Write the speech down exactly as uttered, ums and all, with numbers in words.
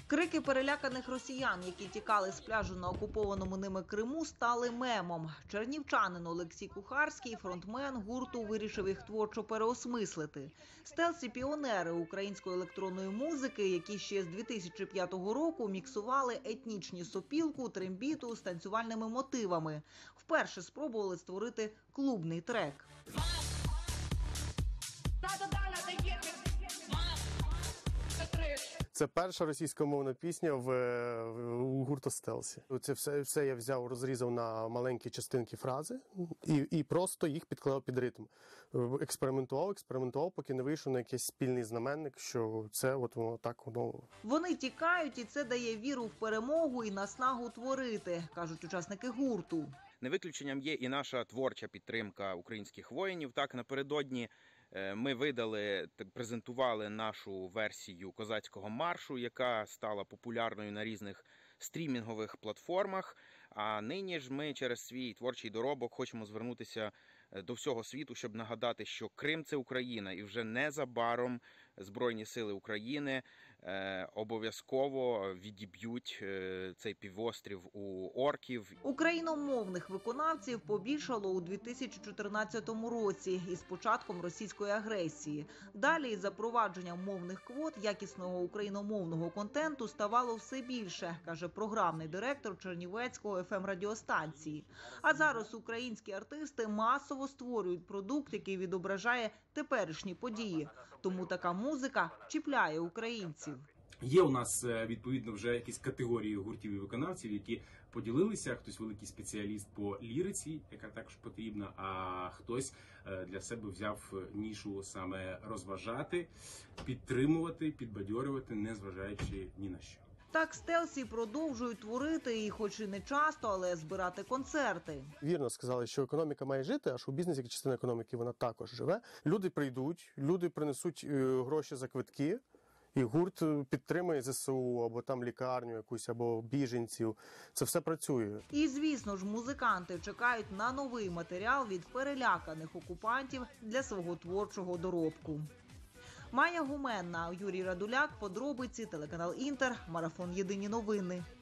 Крики переляканих росіян, які тікали з пляжу на окупованому ними Криму, стали мемом. Чернівчанин Олексій Кухарський, фронтмен гурту, вирішив їх творчо переосмислити. Стелсі – піонери української електронної музики, які ще з дві тисячі п'ятого року міксували етнічні сопілку, трембіту з танцювальними мотивами. Вперше спробували створити клубний трек. Це перша російськомовна пісня в, в у гурту Стелсі. Це все, все я взяв, розрізав на маленькі частинки фрази і, і просто їх підклав під ритм. Експериментував, експериментував, поки не вийшов на якийсь спільний знаменник, що це от воно так воно. Вони тікають, і це дає віру в перемогу і наснагу творити, кажуть учасники гурту. Не виключенням є і наша творча підтримка українських воїнів. Так, напередодні ми видали, презентували нашу версію козацького маршу, яка стала популярною на різних стрімінгових платформах. А нині ж ми через свій творчий доробок хочемо звернутися до всього світу, щоб нагадати, що Крим – це Україна, і вже незабаром Збройні сили України е, обов'язково відіб'ють е, цей півострів у орків. Україномовних виконавців побільшало у дві тисячі чотирнадцятому році із початком російської агресії. Далі із запровадженням мовних квот якісного україномовного контенту ставало все більше, каже програмний директор Чернівецького еф ем-радіостанції. А зараз українські артисти масово створюють продукт, який відображає теперішні події. Тому така музика чіпляє українців. Є у нас, відповідно, вже якісь категорії гуртів і виконавців, які поділилися. Хтось великий спеціаліст по ліриці, яка також потрібна, а хтось для себе взяв нішу саме розважати, підтримувати, підбадьорювати, незважаючи ні на що. Так Стелсі продовжують творити і хоч і не часто, але збирати концерти. Вірно сказали, що економіка має жити, а шоу-бізнес, як частина економіки, вона також живе. Люди прийдуть, люди принесуть гроші за квитки, і гурт підтримує зе се у, або там лікарню якусь, або біженців. Це все працює. І, звісно ж, музиканти чекають на новий матеріал від переляканих окупантів для свого творчого доробку. Майя Гуменна, Юрій Радуляк, подробиці, телеканал Інтер, марафон «Єдині новини».